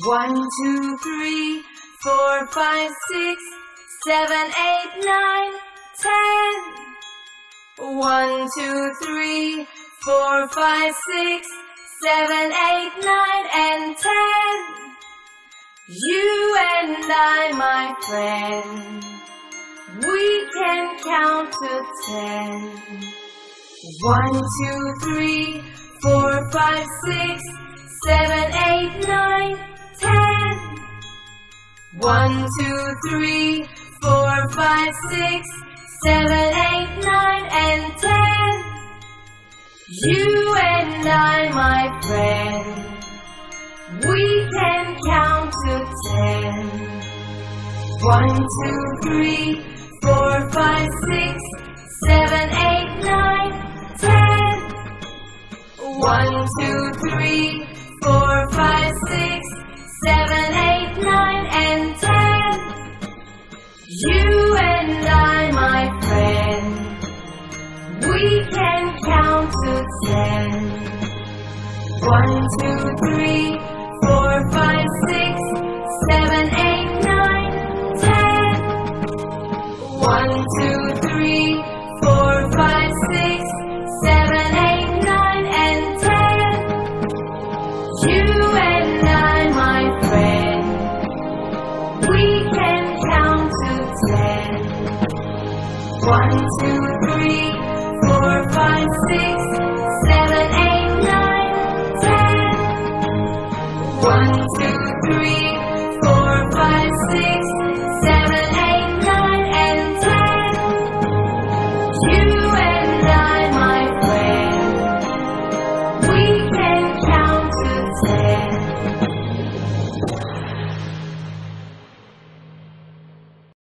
1, 2, 3, 4, 5, 6, 7, 8, 9, 10. 1, 2, 3, 4, 5, 6, 7, 8, 9, and 10. You and I, my friend, we can count to 10. 1, 2, 3, 4, 5, 6, 7, 8, 9, 10. 1, 2, 3, 4, 5, 6, 7, 8, 9, and 10. You and I, my friend, we can count to 10. 1, 2, 3, 4, 5, 6, 7, 8, 9, 10. 1, 2, 3, 4, 5, 6, 7, 8, 9, and 10. You and I, my friend, we can count to 10. 1, 2, 3, 4, 5, 6, 7, 8, 9, 10. 1, 2, 3, 4, 5, 6, 7, 8, 9, and 10. You and I, my friend, we can count to 10. 1, 2,